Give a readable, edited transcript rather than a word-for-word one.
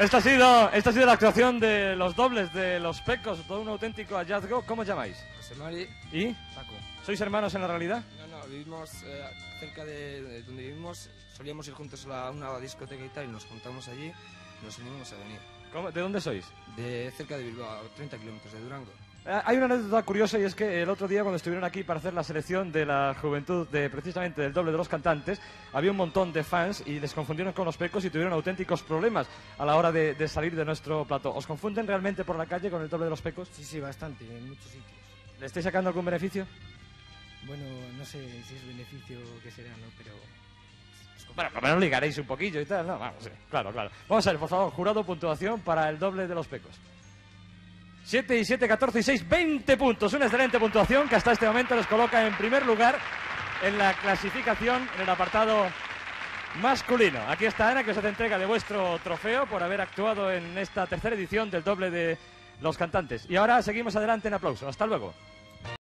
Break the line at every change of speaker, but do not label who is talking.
Esta ha sido la actuación de los dobles de los Pecos, todo un auténtico hallazgo. ¿Cómo os llamáis?
José Mari
¿Y?
Paco.
¿Sois hermanos en la realidad?
No, vivimos cerca de donde vivimos. Solíamos ir juntos a una discoteca y tal, y nos juntamos allí y nos unimos a venir.
¿De dónde sois?
De cerca de Bilbao, 30 kilómetros de Durango.
Hay una anécdota curiosa, y es que el otro día, cuando estuvieron aquí para hacer la selección de la juventud precisamente del doble de los cantantes, había un montón de fans y les confundieron con los Pecos y tuvieron auténticos problemas a la hora de salir de nuestro plató. ¿Os confunden realmente por la calle con el doble de los Pecos?
Sí, bastante, en muchos sitios.
¿Le estáis sacando algún beneficio?
Bueno, no sé si es beneficio que será, ¿no? Pero...
Bueno, por lo menos ligaréis un poquillo y tal, ¿no? Vamos, sí, claro. Vamos a ver, por favor, jurado, puntuación para el doble de los Pecos. 7 y 7, 14 y 6, 20 puntos. Una excelente puntuación que hasta este momento les coloca en primer lugar en la clasificación en el apartado masculino. Aquí está Ana, que os hace entrega de vuestro trofeo por haber actuado en esta tercera edición del doble de los cantantes. Y ahora seguimos adelante en aplauso. Hasta luego.